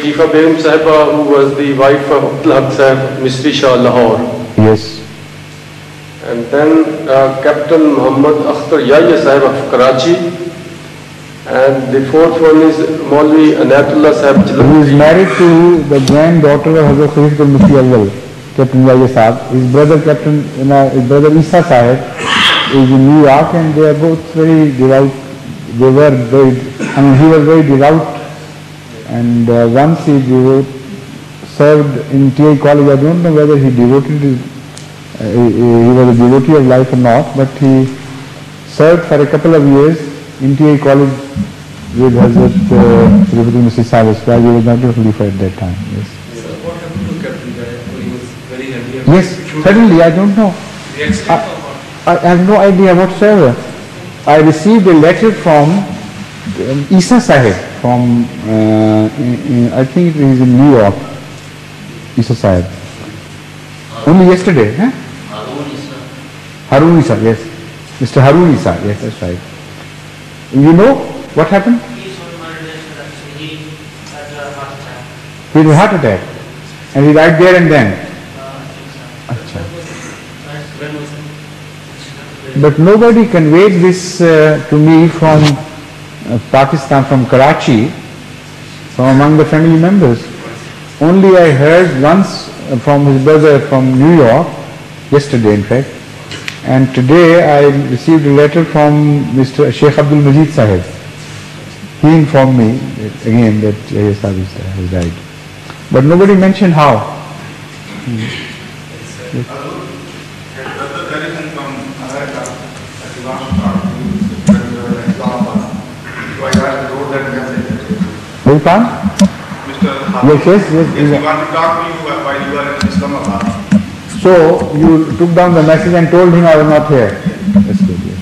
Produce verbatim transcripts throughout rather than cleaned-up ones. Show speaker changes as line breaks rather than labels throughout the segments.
Shajifa Begum Sahiba, who was the wife of Abdul Haq Sahib, Misri Shah, Lahore.
Yes.
And then uh, Captain Muhammad Akhtar Yahya Sahib of Karachi. And the fourth one is Maulvi Anayatullah Sahib Jalandhari.
He is married to the granddaughter of Hazrat Khalifah Mufti Awwal, Captain Yahya Sahib. His brother, Captain, you know, his brother Isa Sahib, is in New York, and they are both very devout. They were very, I mean, he was very devout. And uh, once he devote, served in T I College. I don't know whether he devoted his, uh, he, he was a devotee of life or not, but he served for a couple of years in T I College with Hazrat Khalifatul Masih Sahib, while he was not a Khalifa at that time. Yes.
So what happened to Captain Jaya? He was very heavy.
Yes, suddenly, I don't know.
The accident
I,
or what?
I have no idea whatsoever. I received a letter from um, Isa Sahib, from, uh, in, in, I think it is in New York, Isa Sahib. Only yesterday, huh?
Harun Isa.
Harun Isa, yes. Mister Harun Isa, yes, that's right. You know what happened?
He's on my list actually. He had a heart attack.
He had a heart attack. And he died there and then.
Uh, I think so.
Achha.
When was it?
But nobody conveyed this uh, to me from uh, Pakistan, from Karachi, from among the family members. Only I heard once uh, from his brother from New York, yesterday in fact, and today I received a letter from Mister Sheikh Abdul Majid Sahib. He informed me that, again that Yahya Sahib has died. But nobody mentioned how. Hmm. Yes. Will come?
Mister
Yes, yes, yes.
Yes, we want to talk to you while you are in Islamabad.
So you took down the message and told him I was not here. That's good, yes.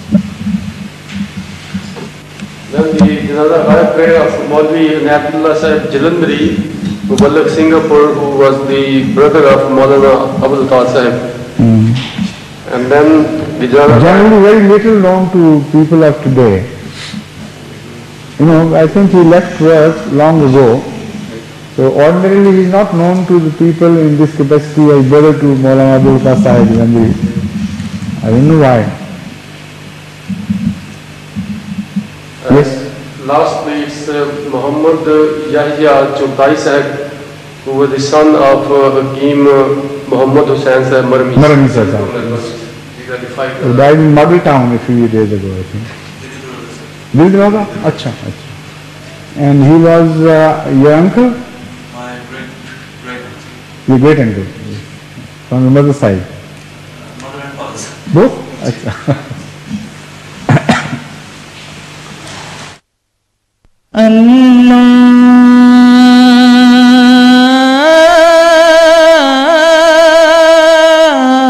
Then the another high prayer of Maulvi Anayatullah Sahib Jalandhari, Muballigh Singapore, who was the brother of Maulana Abdul Tal Sahib.
Mm.
And then the
generally very little known to people of today. You know, I think he left work long ago. So ordinarily he is not known to the people in this capacity as brother to Maulana Abdul Tal Sahib Jalandhari. I don't know why.
And
yes.
Lastly, it's uh, Muhammad Yahya Chogtai Sahib, who was the son of uh, Hakim uh, Muhammad Hussain Sahib Marmi.
Marmi Sahib. He died in Model Town a few days ago, I think. Dildrada? Acha, acha. And he was uh, your uncle?
My great great uncle.
Your great uncle? From the mother's side?
Uh, mother and father's side.
Both? Acha.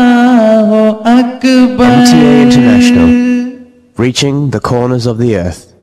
M T A International, reaching the corners of the earth.